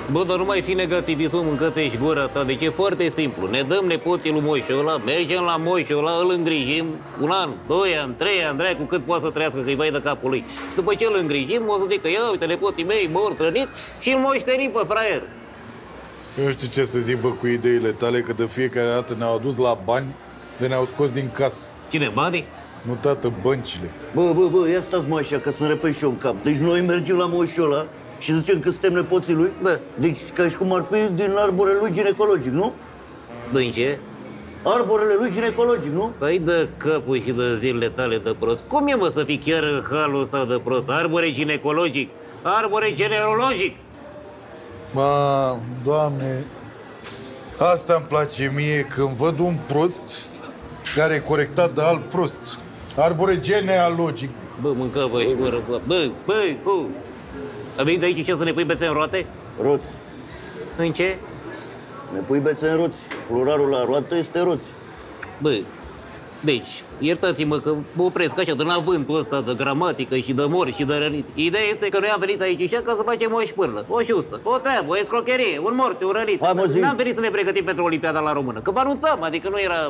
Bă, dar nu mai fi negativist, mă, mâncă-te-și gura ta. Deci e foarte simplu. Ne dăm nepoții lui moșul ăla, mergem la moșul ăla, îl îngrijim 1 an, 2 ani, 3 ani, dracu, cât poate să trăiască, că-i vai de capul lui. Și după ce îl îngrijim, o să zică, ia uite, nepoții mei mor, trăniți și îl moștenim pe fraier. Eu nu știu ce să zic, bă, cu ideile tale, că de fiecare dată ne-au adus la bani de ne-au scos din casă. Cine, banii? Nu, tată, băncile. Bă, ia stați mă așa, că să-mi repet și eu în cap. Deci noi mergem la moșul ăla și zicem că suntem nepoții lui? Da. Deci ca și cum ar fi din arborele lui ginecologic, nu? Din ce? Arborele lui ginecologic, nu? Păi de capul și de zilele tale de prost. Cum e, mă, să fii chiar în halul ăsta de prost? Arbore ginecologic, arbore genealogic. Ma, Doamne, asta îmi place mie, când văd un prost care e corectat de alt prost. Arbore genealogic. Bă, mâncă-vă și mă răbă. Băi, a venit aici ce să ne pui bețe în roate? Roți. În ce? Ne pui bețe în roți. Pluralul la roată este roți. Bă, deci, iertați-mă că mă opresc așa din avântul ăsta de gramatică și de mor și de rănit. Ideea este că noi am venit aici așa ca să facem o șpârlă, o șustă, o treabă, o escrocherie, un morte, un rănit. N-am venit să ne pregătim pentru Olimpiada la română, că vă anunțam, adică nu era...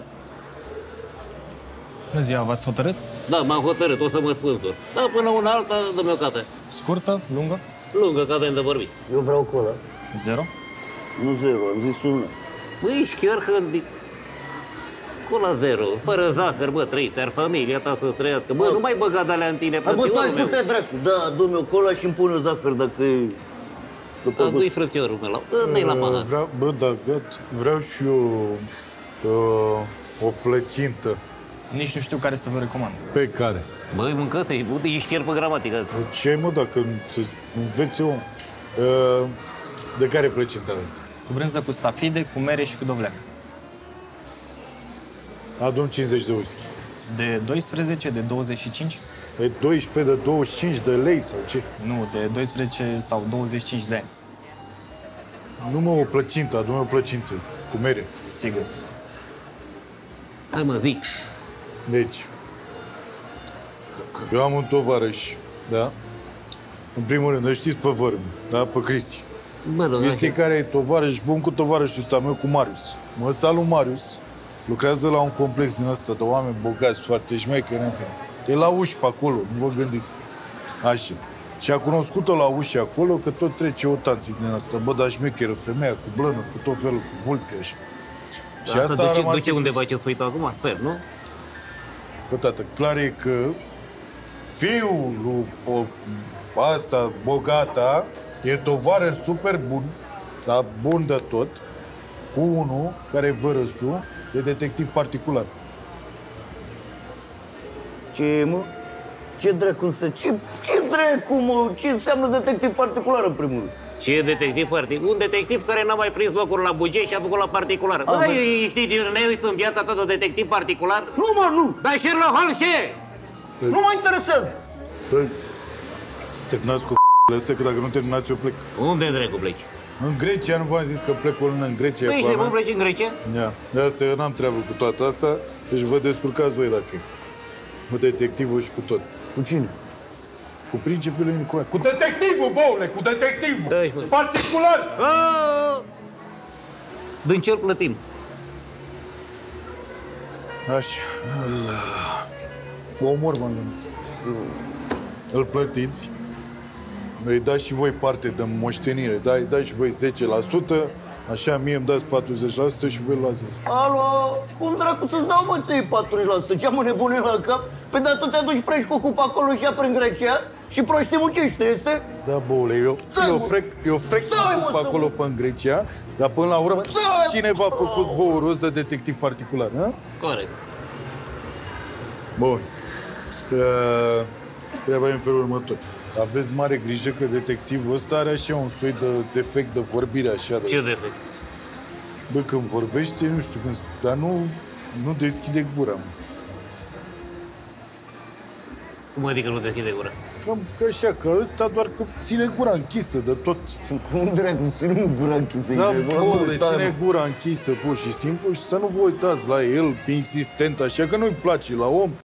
Bună ziua, v-ați hotărât? Da, m-am hotărât, o să mă spânzur. Da, până una alta, dă-mi o cafea. Scurtă, lungă? Lungă, că avem de vorbit. Eu vreau cola. 0? Nu 0, am zis 1. Bă, ești chiar hândit. Cola 0, fără zahăr, bă, trăiți, ar familia ta să trăiască. Bă, nu mai băga de-alea în tine, Bă, taci meu. putea, dracu. Da, du-mi o cola și îmi pune o zahăr dacă e... Du-i frățiorul meu, dă-i la pahar. Vreau și eu o plăcintă. Nici nu știu care să vă recomand. Pe care? Băi, mâncă-te, ești chiar pe gramatică. Ce, mă, dacă să înveți eu? De care plăcintă aveți? Cu brânză, cu stafide, cu mere și cu dovleac. Adun 50 de whisky. De 12, de 25? E 12 de 25 de lei sau ce? Nu, de 12 sau 25 de ani. Nu, mă, o plăcintă, adun o plăcintă. Cu mere. Sigur. Hai, mă, zic. Deci, eu am un tovarăș, da? În primul rând, îl știți pe vărmi, da? Pe Cristi. Cristi care e tovarăș bun cu tovarășul ăsta meu, cu Marius. Mă, ăsta lui Marius lucrează la un complex din ăsta de oameni bogați, foarte șmecheri, în fine. E la uși pe acolo, nu vă gândiți. Așa. Și a cunoscut-o la uși acolo, că tot trece o tanti din asta. Bă, dar șmecheră, femeia cu blănă, cu tot felul, cu vulpi, așa. Și asta duce undeva ce-ți uită acum, sper, nu? Bă, tată, clar e că fiul lui asta bogata e tovarăș super bun, dar bun de tot, cu unul care e vărăsul, e detectiv particular. Ce, mă? Ce dracu să... Ce dracu, mă? Ce înseamnă detectiv particular, în primul rând? Ce e detectiv particular? Un detectiv care n-a mai prins locuri la buget și a făcut la particular. Bă, știi, ne uit în viața ta de detectiv particular? Nu, mă, nu! Dar Sherlock Holmes ce? Nu mă interesează! Păi, terminați cu astea, că dacă nu terminați, eu plec. Unde dracu pleci? În Grecia, nu v-am zis că plec o lună în Grecia. Păi, ești nebun, pleci în Grecia? Da. De asta eu n-am treabă cu toată asta, deci vă descurcați voi dacă e. Cu detectivul și cu tot. Cu cine? Cu principiul Nicolae. Cu detectivul, boule, cu detectivul! Da, ești, mă. Particular! Din ce îl plătim? Așa. O omor, mă, îl plătiți, îi dați și voi parte de moștenire, da? Îi dați și voi 10%, așa mie îmi dați 40% și voi luați 10%. Alo, cum dracu să-ți dau, mă, ție 40%? Ce-am nebunit la cap? Pe da, tu te duci frești cu cupa acolo și ia prin Grecia și proștii muncește, este? Da, boule, eu frec cu acolo pe în Grecia, dar până la urmă, cine v-a făcut vouă rost de detectiv particular, ha? Corect. Bun. Treaba e în felul următor. Aveți mare grijă că detectivul ăsta are așa un soi de defect de vorbire, așa. Ce defect? Bă, când vorbește, nu știu, dar nu deschide gura, mă. Cum adică nu deschide gura? Cam că așa, că ăsta doar că ține gura închisă de tot. Cum dracu, ține gura închisă? Da, bă, ține gura închisă, pur și simplu, și să nu vă uitați la el insistent, așa, că nu-i place la om.